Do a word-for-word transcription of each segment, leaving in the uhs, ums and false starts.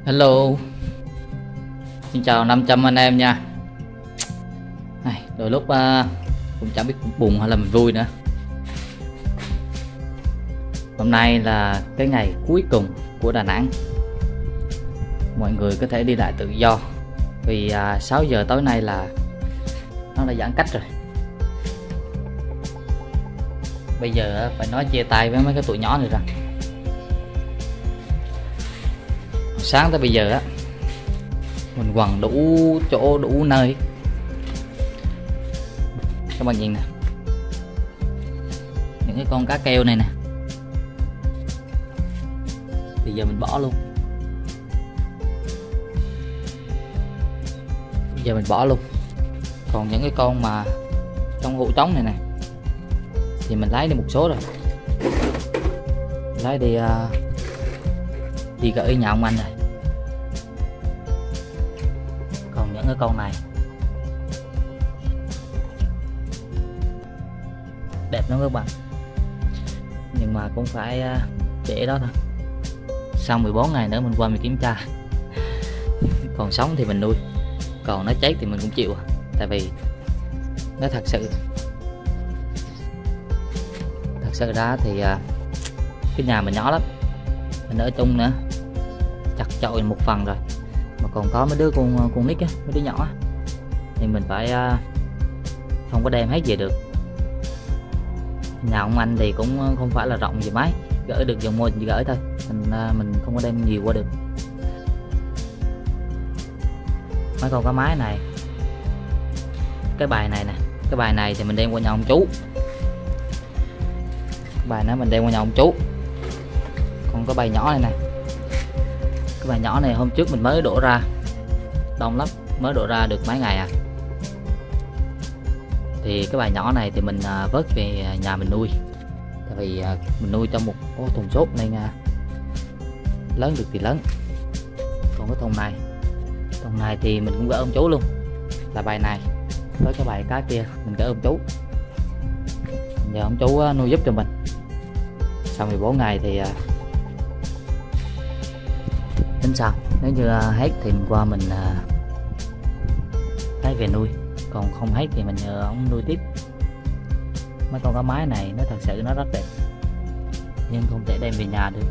Hello, xin chào năm trăm anh em nha. Này, đôi lúc uh, cũng chẳng biết buồn hay là mình vui nữa. Hôm nay là cái ngày cuối cùng của Đà Nẵng. Mọi người có thể đi lại tự do. Vì uh, sáu giờ tối nay là nó đã giãn cách rồi. Bây giờ uh, phải nói chia tay với mấy cái tụi nhỏ này rồi. Sáng tới bây giờ á, mình quằn đủ chỗ đủ nơi. Các bạn nhìn nè, những cái con cá keo này nè, thì giờ mình bỏ luôn. Giờ mình bỏ luôn. Còn những cái con mà trong hũ trống này nè thì mình lấy đi một số rồi, lấy đi uh, đi gửi nhà ông anh rồi. Còn những cái con này đẹp lắm các bạn, nhưng mà cũng phải để đó thôi. Sau mười bốn ngày nữa mình qua mình kiểm tra. Còn sống thì mình nuôi, còn nó chết thì mình cũng chịu. Tại vì nó thật sự thật sự ra thì cái nhà mình nhỏ lắm, mình ở chung nữa chặt chội một phần rồi, mà còn có mấy đứa con con nít á, mấy đứa nhỏ thì mình phải uh, không có đem hết về được. Nhà ông anh thì cũng không phải là rộng gì mấy, gửi được dòng môi chỉ gửi thôi, mình uh, mình không có đem nhiều qua được. Mấy con cá mái này, cái bài này nè, cái bài này thì mình đem qua nhà ông chú, cái bài đó mình đem qua nhà ông chú. Còn cái bài nhỏ này nè, cái bài nhỏ này hôm trước mình mới đổ ra, đông lắm, mới đổ ra được mấy ngày à. Thì cái bài nhỏ này thì mình uh, vớt về nhà mình nuôi. Tại vì uh, mình nuôi trong một oh, thùng xốp nên uh, lớn được thì lớn. Còn cái thùng này, thùng này thì mình cũng gửi ông chú luôn, là bài này với cái bài cá kia mình gửi ông chú. Giờ ông chú uh, nuôi giúp cho mình. Sau mười bốn ngày thì uh, tính sao, nếu như uh, hết thì mình qua mình uh, lấy về nuôi, còn không hết thì mình nhờ ông nuôi tiếp. Mấy con cá mái này nó thật sự nó rất đẹp, nhưng không thể đem về nhà được.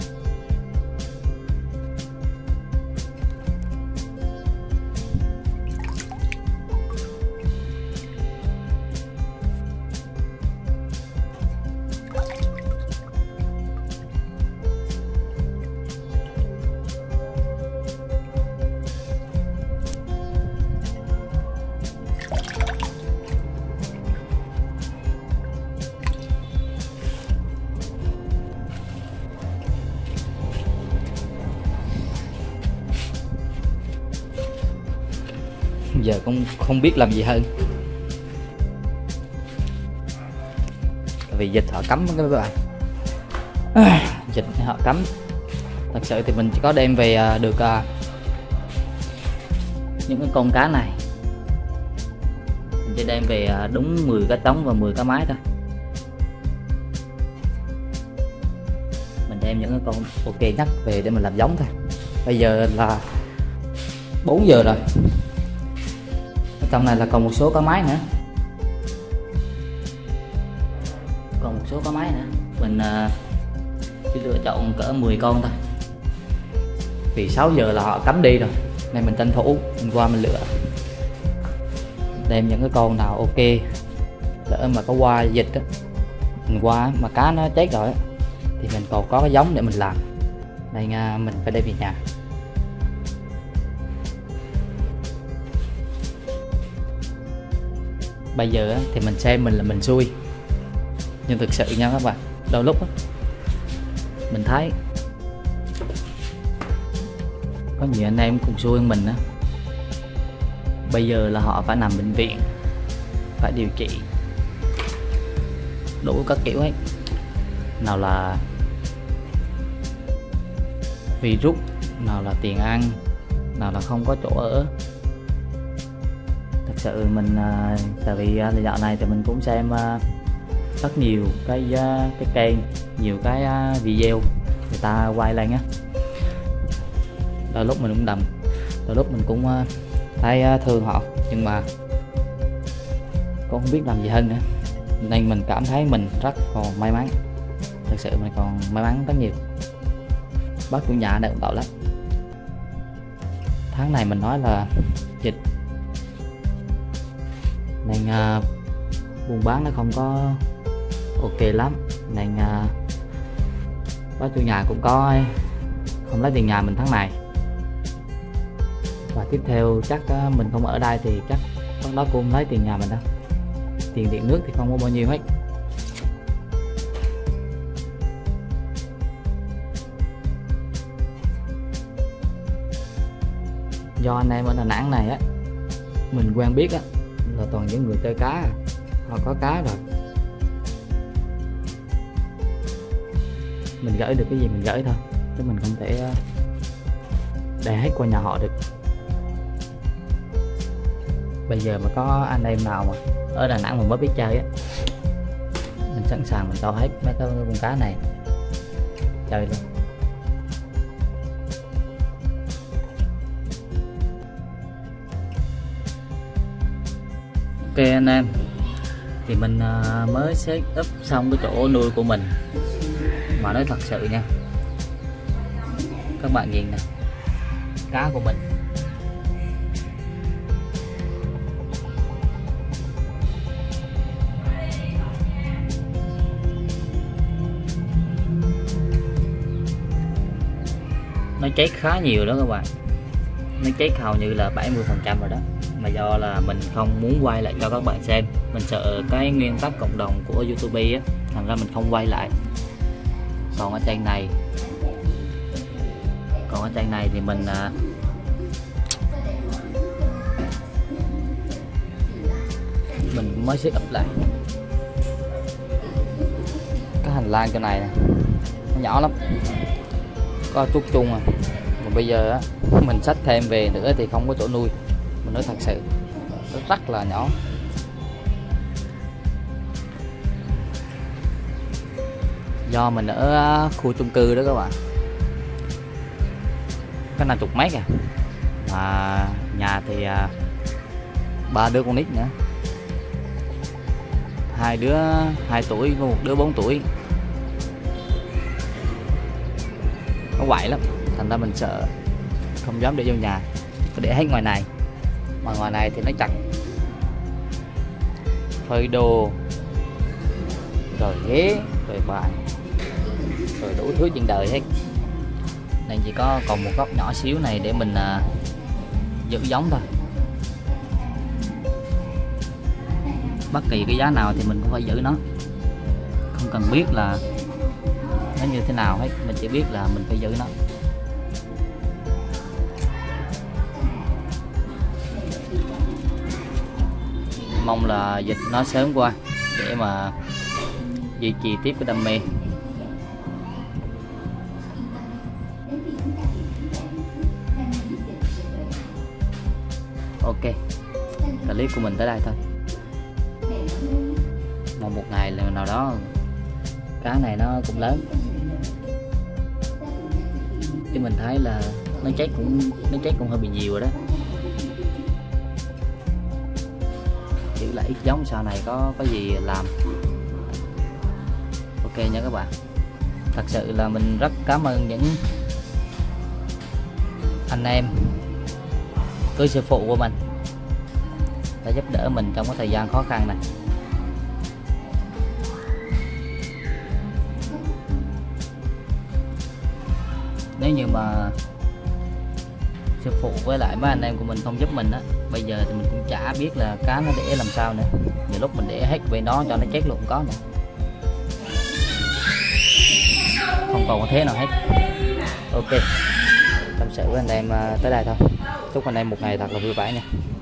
Giờ cũng không biết làm gì hơn, vì dịch họ cấm các bạn. Dịch họ cấm thật sự thì mình chỉ có đem về được những cái con cá này, mình chỉ đem về đúng mười cá trống và mười cá mái thôi. Mình đem những cái con ok nhất về để mình làm giống thôi. Bây giờ là bốn giờ rồi, trong này là còn một số cá mái nữa, còn một số cá mái nữa mình uh, chỉ lựa chọn cỡ mười con thôi, vì sáu giờ là họ cấm đi rồi nên mình tranh thủ mình qua mình lựa, đem những cái con nào ok. Lỡ mà có qua dịch đó, mình qua mà cá nó chết rồi thì mình còn có cái giống để mình làm, nên uh, mình phải đem về nhà. Bây giờ thì mình xem mình là mình xui, nhưng thực sự nha các bạn, đôi lúc mình thấy có nhiều anh em cùng xui hơn mình á. Bây giờ là họ phải nằm bệnh viện, phải điều trị đủ các kiểu hết, nào là virus, nào là tiền ăn, nào là không có chỗ ở. Thật sự mình uh, tại vì uh, dạo này thì mình cũng xem uh, rất nhiều cái uh, cái kênh, nhiều cái uh, video người ta quay lên á, đôi lúc mình cũng đầm, đôi lúc mình cũng uh, thấy uh, thương họ, nhưng mà cũng không biết làm gì hơn nữa, nên mình cảm thấy mình rất còn may mắn, thật sự mình còn may mắn rất nhiều. Bác chủ nhà này cũng tội lắm, tháng này mình nói là dịch nên uh, buôn bán nó không có ok lắm, nên uh, bác chủ nhà cũng có không lấy tiền nhà mình tháng này, và tiếp theo chắc uh, mình không ở đây thì chắc bác đó cũng lấy tiền nhà mình đâu, tiền điện nước thì không có bao nhiêu hết. Do anh em ở Đà Nẵng này á, mình quen biết á là toàn những người chơi cá, họ có cá rồi, mình gửi được cái gì mình gửi thôi, chứ mình không thể để hết qua nhà họ được. Bây giờ mà có anh em nào mà ở Đà Nẵng mà mới biết chơi á, mình sẵn sàng mình cho hết mấy cái con cá này chơi luôn. Ok anh em, thì mình uh, mới set up xong cái chỗ nuôi của mình, mà nói thật sự nha các bạn nhìn nè, cá của mình nó chết khá nhiều đó các bạn, nó chết hầu như là bảy mươi phần trăm rồi đó, mà do là mình không muốn quay lại cho các bạn xem, mình sợ cái nguyên tắc cộng đồng của YouTube á, thành ra mình không quay lại. Còn ở trên này còn ở trên này thì mình à, mình mới set up lại cái hành lang chỗ này nè, nó nhỏ lắm, có chút chung à, mà bây giờ á mình xách thêm về nữa thì không có chỗ nuôi, mình nói thật sự nó rất là nhỏ. Do mình ở khu chung cư đó các bạn, cái này chục mét à, mà nhà thì ba đứa con nít nữa, hai đứa hai tuổi, một đứa bốn tuổi, nó quậy lắm, thành ra mình sợ không dám để vô nhà, phải để hết ngoài này, mà ngoài này thì nó chặt phơi đồ rồi ghế rồi bàn rồi đủ thứ trên đời hết, nên chỉ có còn một góc nhỏ xíu này để mình uh, giữ giống thôi. Bất kỳ cái giá nào thì mình cũng phải giữ nó, không cần biết là nó như thế nào hết, mình chỉ biết là mình phải giữ nó. Mong là dịch nó sớm qua để mà duy trì tiếp cái đam mê. Ok, clip của mình tới đây thôi. Mong một ngày nào đó cá này nó cũng lớn, chứ mình thấy là nó chết cũng nó chết cũng hơi bị nhiều rồi đó. Giữ lại ít giống sau này có có gì làm. Ok nha các bạn, thật sự là mình rất cảm ơn những anh em cư sư phụ của mình đã giúp đỡ mình trong cái thời gian khó khăn này. Nếu như mà sư phụ với lại mấy anh em của mình không giúp mình á, bây giờ thì mình cũng chả biết là cá nó để làm sao nữa. Nhiều lúc mình để hết bên đó cho nó chết luôn có nữa, không còn có thế nào hết. Ok, tâm sự với anh em tới đây thôi. Chúc anh em một ngày thật là vui vẻ nha.